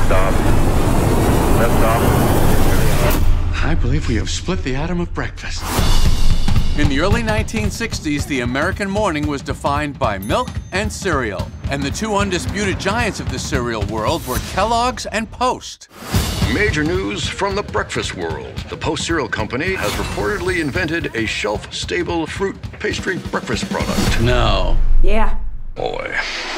Liftoff. Liftoff. I believe we have split the atom of breakfast. In the early 1960s, the American morning was defined by milk and cereal. And the two undisputed giants of the cereal world were Kellogg's and Post. Major news from the breakfast world. The Post Cereal Company has reportedly invented a shelf-stable fruit pastry breakfast product. No. Yeah. Boy.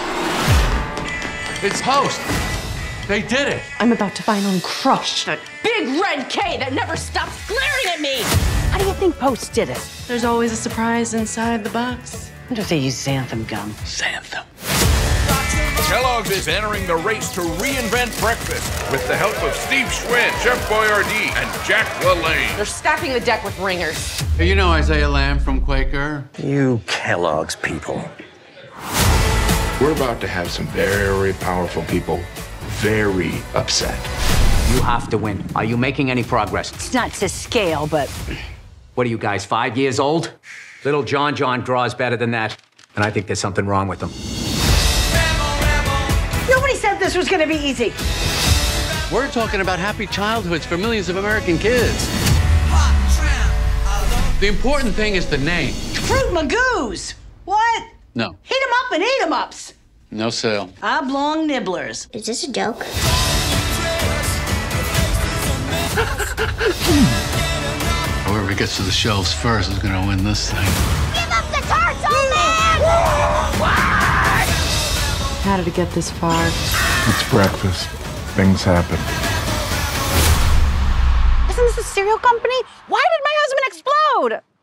It's Post. They did it. I'm about to finally crush that big red K that never stops glaring at me. How do you think Post did it? There's always a surprise inside the box. I wonder if they use xanthan gum. Xanthan. Kellogg's is entering the race to reinvent breakfast with the help of Steve Schwinn, Chef Boyardee, and Jack LaLanne. They're stacking the deck with ringers. You know Isaiah Lamb from Quaker? You Kellogg's people. We're about to have some very powerful people very upset. You have to win. Are you making any progress? It's not to scale, but What are you guys, 5 years old? Little John draws better than that. And I think there's something wrong with him. nobody said this was gonna be easy. We're talking about happy childhoods for millions of American kids. The important thing is the name. Fruit Magoos. What? No. Heat 'em up and eat 'em ups. No sale. Oblong nibblers. Is this a joke? Whoever gets to the shelves first is gonna win this thing. Give up the tarts, old man! How did it get this far? It's breakfast. Things happen. Isn't this a cereal company? Why did my husband explode?